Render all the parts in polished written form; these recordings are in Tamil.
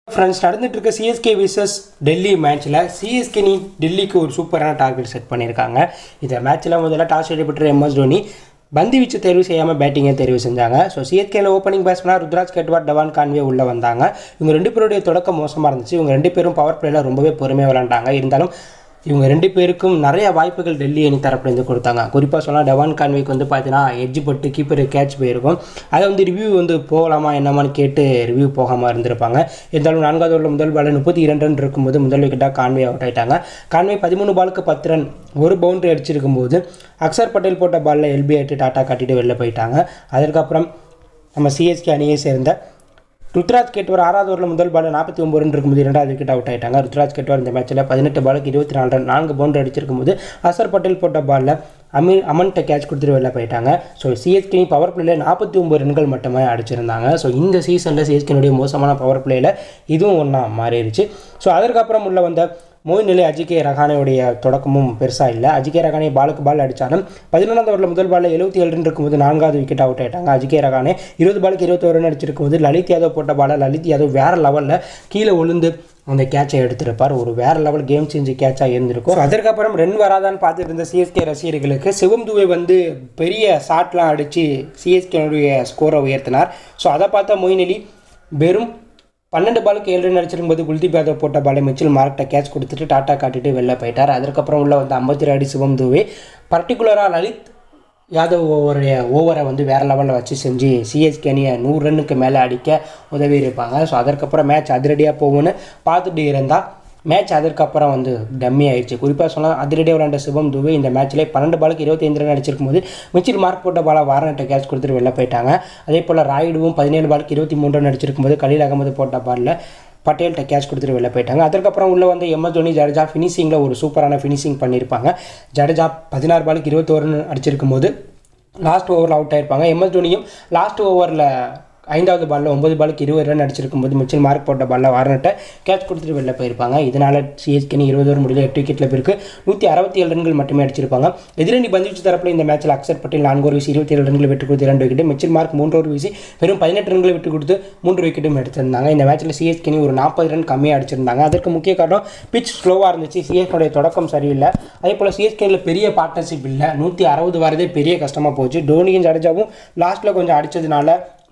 फ्रेंड्स நடந்துட்டு இருக்க சிஎஸ்கே விசஸ் டெல்லி மேட்ச்ல சிஎஸ்கே நீ டெல்லிக்கு ஒரு சூப்பரான டார்கெட் செட் பண்ணியிருக்காங்க. இந்த மேட்ச்ல முதல்ல டாஸ் வெற்றி எம்எஸ் தோனி பந்து வீச்சு தேர்வு செய்யாமல் பேட்டிங்கை தேர்வு செஞ்சாங்க. ஸோ சிஎஸ்கேல ஓப்பனிங் பேட்ஸ்மேனாக ருத்ராஜ் கேட்வாட், டவான் கான்வே உள்ளே வந்தாங்க. இவங்க ரெண்டு பேருடைய தொடக்கம் மோசமாக இருந்துச்சு. இவங்க ரெண்டு பேரும் பவர் பிளேயில் ரொம்பவே பொறுமையாக விளையாண்டாங்க. இருந்தாலும் இவங்க ரெண்டு பேருக்கும் நிறைய வாய்ப்புகள் டெல்லி அணி தரப்புலேருந்து கொடுத்தாங்க. குறிப்பாக சொன்னால் டவான் கான்வேக்கு வந்து பார்த்தீங்கன்னா எட்ஜ் பட்டு கீப்பர் கேட்ச் போயிருக்கும். அதை வந்து ரிவ்யூ வந்து போகலாமா என்னமான்னு கேட்டு ரிவ்யூ போகாமல் இருந்திருப்பாங்க. இருந்தாலும் 4வது ஓவரில் முதல் பால் 32 ரன் இருக்கும்போது முதல் விக்கெட்டாக கான்வே அவுட் ஆகிட்டாங்க. கான்வே 13 பாலுக்கு 10 ரன் ஒரு பவுண்டரி அடிச்சிருக்கும் போது அக்சர் பட்டேல் போட்ட பாலில் எல்பி ஆகிட்டு டாட்டா காட்டிட்டு வெளில போயிட்டாங்க. அதற்கப்புறம் நம்ம சிஎஸ்கே அணியை சேர்ந்த ருத்ராஜ் கேட்வார் 6வது ஓவரில் முதல் பால் 49 ரன் இருக்கும்போது 2வது விக்கெட் அவுட் ஆகிட்டாங்க. ருத்ராஜ் கேட்வார் இந்த மேட்ச்சில் 18 பாலுக்கு 24 ரன் 4 பவுண்டரி அடிச்சிருக்கும் போது அக்சர் பட்டேல் போட்ட பாலில் அமன்கிட்ட கேட்ச் கொடுத்துட்டு வெளில போயிட்டாங்க. ஸோ சிஎஸ்கே பவர் பிளேயில் 49 ரன்கள் மட்டுமே அடிச்சிருந்தாங்க. ஸோ இந்த சீசனில் சிஎஸ்கேனுடைய மோசமான பவர் பிளேயில் இதுவும் ஒன்றா மாறிடுச்சு. ஸோ அதற்கப்புறம் உள்ள வந்த மொயின் அலி, அஜிகே ரஹானேவுடைய தொடக்கமும் பெருசாக இல்லை. அஜிகே ரஹானே பாலுக்கு பால் அடித்தாலும் 11வது ஓவரில் முதல் பாலில் 77 ரன் இருக்கும்போது 4வது விக்கெட் அவுட் ஆகிட்டாங்க. அஜிகே ரஹானே 20 பாலுக்கு 21 ரன் அடிச்சிருக்கும் போது லலித் யாதவ் போட்ட பாலை லலித் யாதவ் வேறு லெவலில் கீழே விழுந்து அந்த கேட்சை எடுத்திருப்பார். ஒரு வேறு லெவல் கேம் சேஞ்சு கேட்சாக இருந்திருக்கும். அதற்கப்புறம் ரன் வராதான்னு பார்த்துட்டு இருந்த சிஎஸ்கே ரசிகர்களுக்கு சிவம் துபே வந்து பெரிய ஷாட்லாம் அடித்து சிஎஸ்கேனுடைய ஸ்கோரை உயர்த்தினார். ஸோ அதை பார்த்தா மொயின் அலி வெறும் 12 பாலுக்கு 7 ரன் அடிச்சிருக்கும்போது குல்தீப் யாதவ் போட்ட பாலை மிச்சில் மார்க்கிட்ட கேட்ச் கொடுத்துட்டு டாட்டா காட்டிட்டு வெளில போயிட்டார். அதுக்கப்புறம் உள்ள வந்து 52 அடி சிவம் துபே பர்டிகுலராக லலித் யாதவ் ஓவரை வந்து வேறு லெவலில் வச்சு செஞ்சு சிஎஸ்கே அணியை 100 ரன்னுக்கு மேலே அடிக்க உதவி இருப்பாங்க. ஸோ அதற்கப்புறம் மேட்ச் அதிரடியாக போகும்னு பார்த்துட்டு இருந்தால் மேட்ச் அதற்கப்புறம் வந்து டம்மி ஆயிடுச்சு. குறிப்பாக சொன்னால் அதிரடியாக விளையாண்ட சிவம் துபே இந்த மேட்ச்சில் 12 பாலுக்கு 25 ரன் அடிச்சிருக்கும் போது மிச்சில் மார்க் போட்ட பாலை வார்னர்ட்ட கேட்ச் கொடுத்துட்டு வெளில போயிட்டாங்க. அதே போல் ராய்டுவும் 17 பாலுக்கு 23 ரன் அடிச்சிருக்கும் போது கலீல் அகமது போட்ட பாலில் பட்டேல்கிட்ட கேட்ச் கொடுத்துட்டு வெளில போயிட்டாங்க. அதற்கப்புறம் உள்ள வந்து எம்எஸ் தோனி, ஜடேஜா ஃபினிஷிங்கில் ஒரு சூப்பரான ஃபினிஷிங் பண்ணியிருப்பாங்க. ஜடேஜா 16 பாலுக்கு 21 ரன் அடிச்சிருக்கும் போது லாஸ்ட் ஓவரில் அவுட் ஆகிருப்பாங்க. எம்எஸ் தோனியும் லாஸ்ட் ஓவரில் 5வது பாலில் 9 பாலுக்கு 20 ரன் அடிச்சிருக்கும் போது மிச்சில் மார்க் போட்ட பாலில் வார்னர்ட்ட கேட்ச் கொடுத்துட்டு வெளில போயிருப்பாங்க. இதனால் சிஎஸ்கே 20 ஓவர் முடியல 8 விக்கெட்டில் பிறகு 167 ரன்கள் மட்டுமே அடிச்சிருப்பாங்க. எதிரணி பந்துவீச்சு தரப்பில் இந்த மேட்ச்சில் அக்சர் பட்டேல் 4 ஓவர் வீசி 27 ரன்கள் விட்டு கொடுத்து 2 விக்கெட்டு, மிச்சில் மார்க் 3 ஓவர் வீசி வெறும் 18 ரன்களை விட்டு கொடுத்து 3 விக்கெட்டும் எடுத்திருந்தாங்க. இந்த மேட்ச்சில் சிஎஸ்கே ஒரு 40 ரன் கம்மியாக அடிச்சிருந்தாங்க. அதற்கு முக்கிய காரணம் பிச் ஸ்லோவாக இருந்துச்சு. சிஎஸ்கேடைய தொடக்கம் சரியில்லை. அதே போல் சிஎஸ்கேயில் பெரிய பார்ட்னர்ஷிப் இல்லை. 160 வரதே பெரிய கஷ்டமாக போச்சு. தோனியும் ஜடேஜாவும் லாஸ்ட்டில் கொஞ்சம் அடித்ததுனால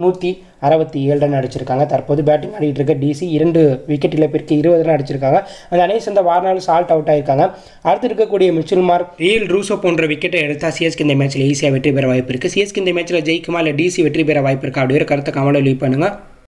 167 ரன் அடிச்சிருக்காங்க. தற்போது பேட்டிங் ஆடிட்டு இருக்க டிசி 2 விக்கெட் இழப்பிற்கு 20 ரன் அடிச்சிருக்காங்க. அந்த அணியை சேர்ந்த வார்னர் சால்ட் அவுட் ஆயிருக்காங்க. அடுத்து இருக்கக்கூடிய மிச்சில் மார்க், ரியல் ரூசோ போன்ற விக்கெட்டை எடுத்தால் சிஎஸ்கே இந்த மேட்ச்சில் ஈஸியாக வெற்றி பெற வாய்ப்பு இருக்குது. சிஎஸ்கே இந்த மேட்ச்சில் ஜெயிக்குமா இல்லை டிசி வெற்றி பெற வாய்ப்பு இருக்கா? அப்படிங்கிற கருத்தை கமெண்ட்ல லீவ் பண்ணுங்கள்.